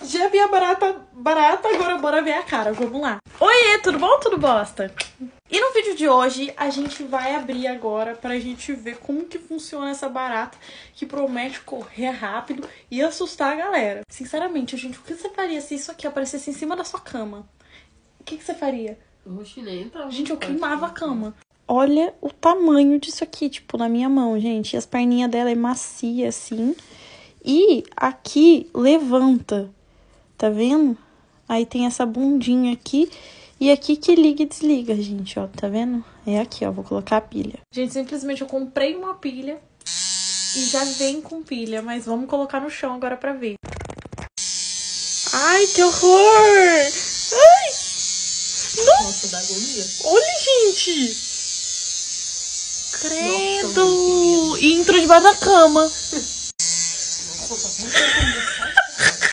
Já vi a barata, agora bora ver a cara. Vamos lá. Oiê, tudo bom? Tudo bosta? E no vídeo de hoje, a gente vai abrir agora pra gente ver como que funciona essa barata que promete correr rápido e assustar a galera. Sinceramente, gente, o que você faria se isso aqui aparecesse em cima da sua cama? O que você faria? Gente, eu queimava a cama. Olha o tamanho disso aqui, tipo, na minha mão, gente. E as perninhas dela é macia, assim. E aqui levanta, tá vendo? Aí tem essa bundinha aqui e aqui que liga e desliga, gente, ó, tá vendo? É aqui, ó, vou colocar a pilha. Gente, simplesmente eu comprei uma pilha e já vem com pilha, mas vamos colocar no chão agora pra ver. Ai, que horror! Ai! Nossa, dá agonia. Olha, gente! Credo! E entrou debaixo da cama.